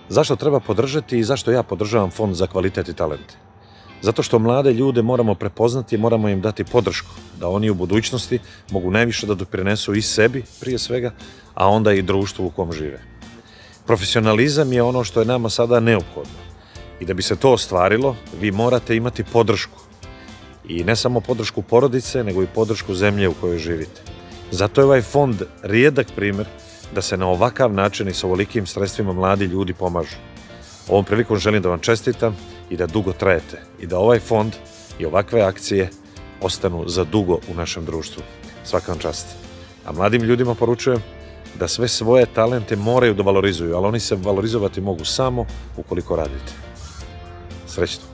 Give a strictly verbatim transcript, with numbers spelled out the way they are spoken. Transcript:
Zašto treba podržati i zašto ja podržavam Fond za kvalitet i talent? Zato što mlade ljude moramo prepoznati i moramo im dati podršku, da oni u budućnosti mogu najviše da doprinesu i sebi, prije svega, a onda i društvu u kom žive. Profesionalizam je ono što je nama sada neophodno. I da bi se to ostvarilo, vi morate imati podršku. I ne samo podršku porodice, nego i podršku zemlje u kojoj živite. Zato je ovaj fond rijedak primjer da se na ovakav način i sa ovolikim sredstvima mladi ljudi pomažu. Ovom prilikom želim da vam čestitam i da dugo trajete i da ovaj fond i ovakve akcije ostanu za dugo u našem društvu. Svaka vam čast. A mladim ljudima poručujem da sve svoje talente moraju da valorizuju, ali oni se valorizovati mogu samo ukoliko radite. Srećno!